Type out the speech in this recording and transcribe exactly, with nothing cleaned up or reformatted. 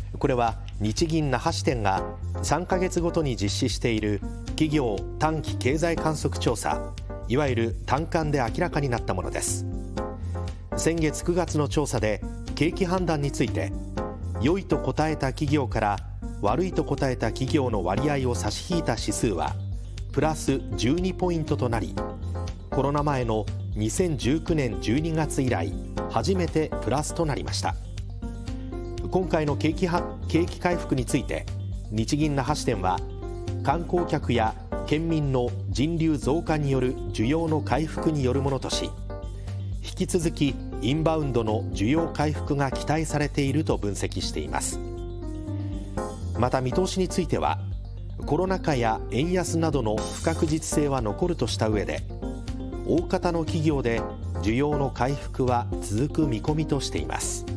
これは日銀那覇支店がさんかげつごとに実施している企業短期経済観測調査、いわゆる短観で明らかになったものです。先月くがつの調査で景気判断について、良いと答えた企業から悪いと答えた企業の割合を差し引いた指数はプラスじゅうにポイントとなり、コロナ前のにせんじゅうきゅうねんじゅうにがつ以来初めてプラスとなりました。今回の景気は景気回復について日銀那覇支店は、観光客や県民の人流増加による需要の回復によるものとし、引き続きインバウンドの需要回復が期待されていると分析しています。また見通しについては、コロナ禍や円安などの不確実性は残るとした上で、大方の企業で需要の回復は続く見込みとしています。